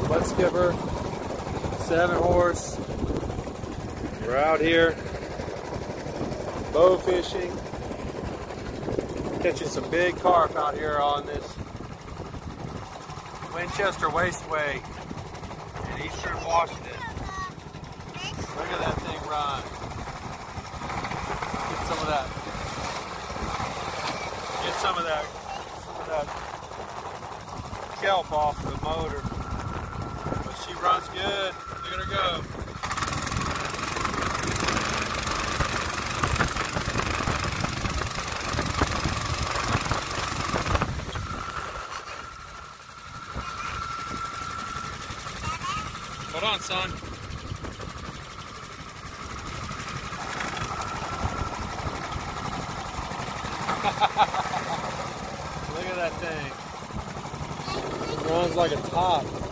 Mud skipper, 7-horse. We're out here bow fishing, catching some big carp out here on this Winchester Wasteway in eastern Washington. Look at that thing run. Get some of that. Get some of that kelp off the motor. But she runs good. Look at her go. Hold on, son. Look at that thing. It runs like a top.